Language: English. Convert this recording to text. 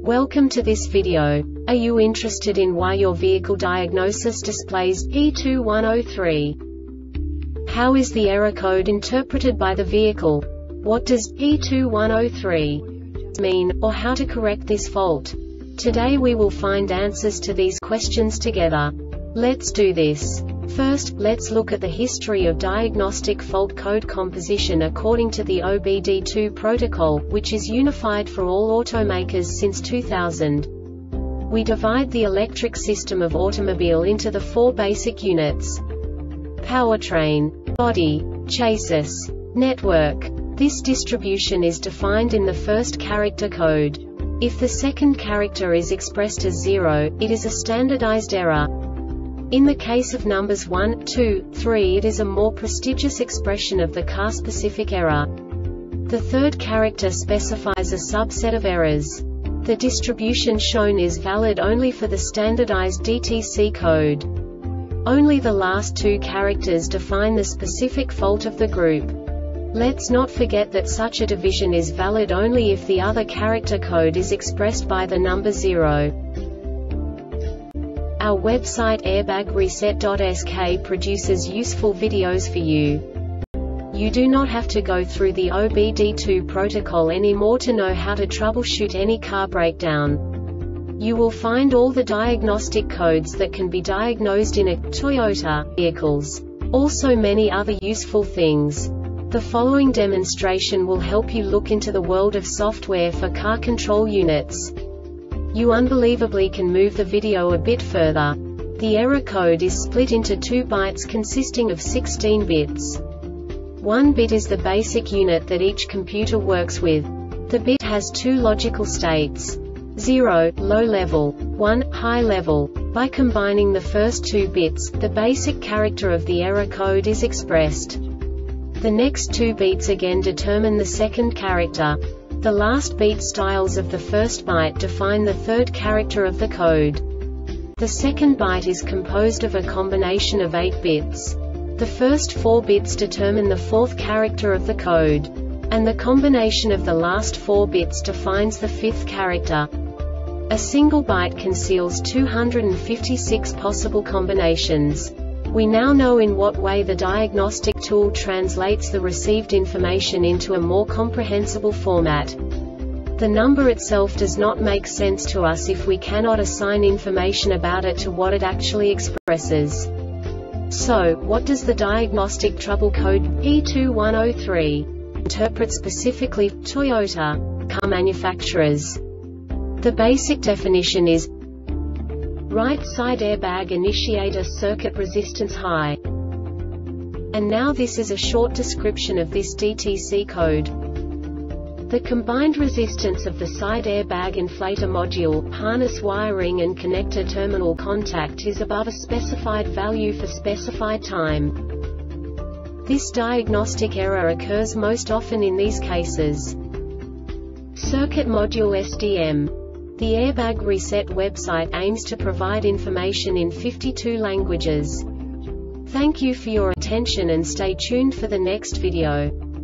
Welcome to this video. Are you interested in why your vehicle diagnosis displays E2103? How is the error code interpreted by the vehicle? What does E2103 mean, or how to correct this fault? Today we will find answers to these questions together. Let's do this. First, let's look at the history of diagnostic fault code composition according to the OBD2 protocol, which is unified for all automakers since 2000. We divide the electric system of automobile into the four basic units: powertrain, body, chassis, network. This distribution is defined in the first character code. If the second character is expressed as 0, it is a standardized error. In the case of numbers 1, 2, 3, it is a more prestigious expression of the car-specific error. The third character specifies a subset of errors. The distribution shown is valid only for the standardized DTC code. Only the last two characters define the specific fault of the group. Let's not forget that such a division is valid only if the other character code is expressed by the number 0. Our website airbagreset.sk produces useful videos for you. You do not have to go through the OBD2 protocol anymore to know how to troubleshoot any car breakdown. You will find all the diagnostic codes that can be diagnosed in a Toyota vehicles. Also many other useful things. The following demonstration will help you look into the world of software for car control units. You unbelievably can move the video a bit further. The error code is split into 2 bytes consisting of 16 bits. 1 bit is the basic unit that each computer works with. The bit has 2 logical states: 0, low level, 1, high level. By combining the first 2 bits, the basic character of the error code is expressed. The next 2 beats again determine the second character. The last beat styles of the first byte define the third character of the code. The second byte is composed of a combination of 8 bits. The first 4 bits determine the fourth character of the code. And the combination of the last 4 bits defines the fifth character. A single byte conceals 256 possible combinations. We now know in what way the diagnostic tool translates the received information into a more comprehensible format. The number itself does not make sense to us if we cannot assign information about it to what it actually expresses. So, what does the diagnostic trouble code E2103 interpret specifically for Toyota car manufacturers? The basic definition is: right side airbag initiator circuit resistance high. And now this is a short description of this DTC code. The combined resistance of the side airbag inflator module, harness wiring and connector terminal contact is above a specified value for specified time. This diagnostic error occurs most often in these cases: circuit module SDM. The Airbag Reset website aims to provide information in 52 languages. Thank you for your attention and stay tuned for the next video.